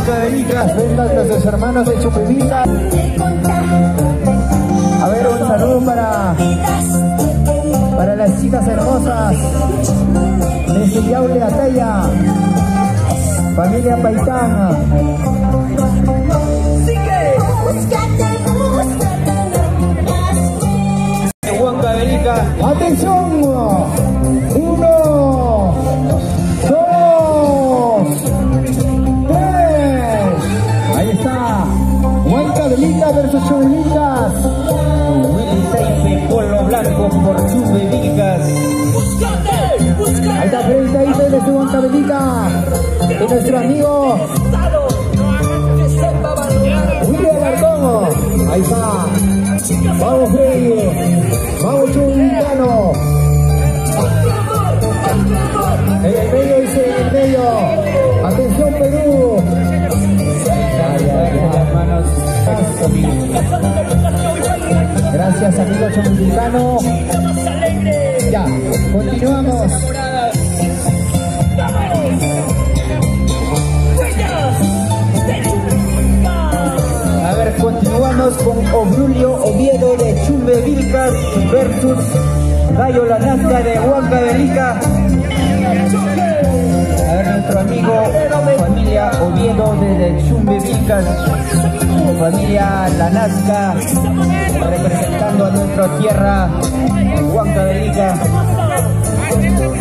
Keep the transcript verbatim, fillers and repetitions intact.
Huancavelica, ventas de sus hermanos de Chupevita. A ver, un saludo para, para las chicas hermosas de Sillaule Ataya, familia Paitán. Huancavelica, atención, uno, dos, tres, ahí está, Huancavelica versus Chubevilcas. Willy Saife, Polo Blanco por Chubevilcas. Ahí está Freddy Saife desde Huancavelica, y nuestro amigo William Alarcón. Ahí está, vamos Freddy, vamos Chubevilcano. En el medio dice, en el medio, atención Perú. Hermanos, gracias amigo Chubevilcano. Ya, continuamos. A ver, continuamos con Obrulio Oviedo de Chubevilcas versus Gallo La Nazca de Huancavelica. A ver, nuestro amigo, familia Oviedo desde Chubevilcas, familia La Nazca, representando a nuestra tierra, Huancavelica.